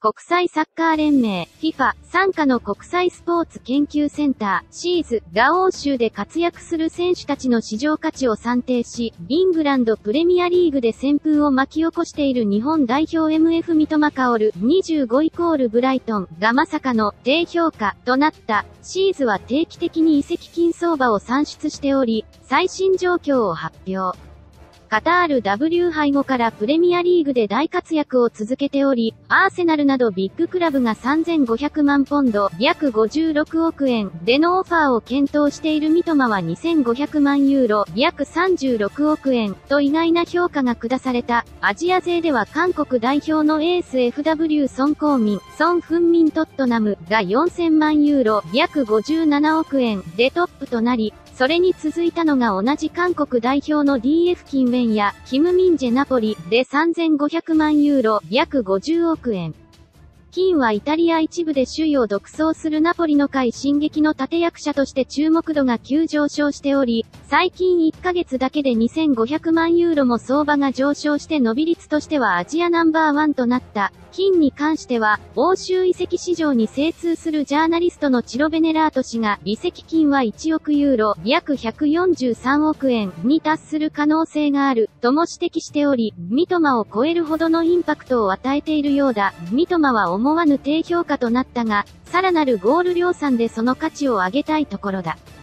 国際サッカー連盟 FIFA 傘下の国際スポーツ研究センターシーズが欧州で活躍する選手たちの市場価値を算定し、イングランドプレミアリーグで旋風を巻き起こしている日本代表 MF 三笘薫25=ブライトンがまさかの低評価となった。シーズは定期的に移籍金相場を算出しており、最新状況を発表。カタール W 杯後からプレミアリーグで大活躍を続けており、アーセナルなどビッグクラブが3500万ポンド、約56億円でのオファーを検討している三笘は2500万ユーロ、約36億円と意外な評価が下された。アジア勢では韓国代表のエース FW ソン・コウミン、ソン・フンミントットナムが4000万ユーロ、約57億円でトップとなり、それに続いたのが同じ韓国代表の DF キンウェンやキム・ミンジェナポリで3500万ユーロ、約50億円。キンはイタリア一部で首位を独走するナポリの快進撃の立役者として注目度が急上昇しており、最近1ヶ月だけで2500万ユーロも相場が上昇して伸び率としてはアジアナンバーワンとなった。キンに関しては、欧州移籍市場に精通するジャーナリストのチロベネラート氏が、移籍金は1億ユーロ、約143億円に達する可能性がある、とも指摘しており、三笘を超えるほどのインパクトを与えているようだ。三笘は思わぬ低評価となったが、さらなるゴール量産でその価値を上げたいところだ。